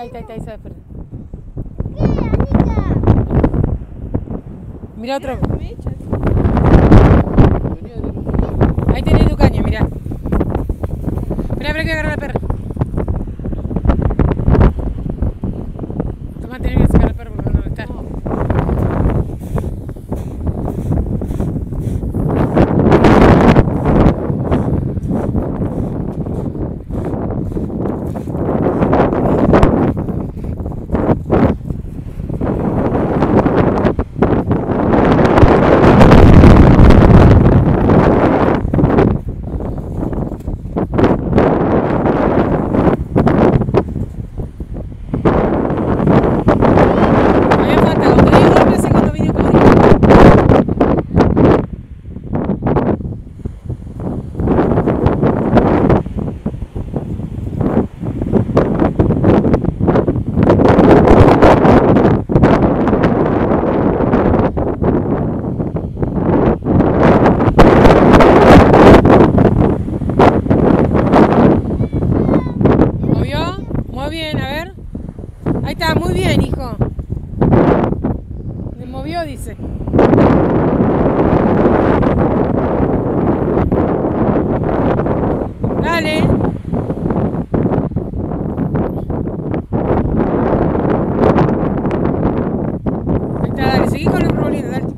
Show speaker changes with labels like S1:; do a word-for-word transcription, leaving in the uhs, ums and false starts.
S1: ahí está, ahí está, ahí se va a perder.
S2: ¿Qué, Anika?
S1: Mira otro.
S3: Mecha.
S1: Ahí tenés tu caña, mirá. Espera, espera que agarrar la perra. Toma, tenés que sacar la perra porque no está. Muy bien, a ver. Ahí está, muy bien, hijo. Me movió, dice. Dale. Ahí está, dale. Seguí con el rolito, dale.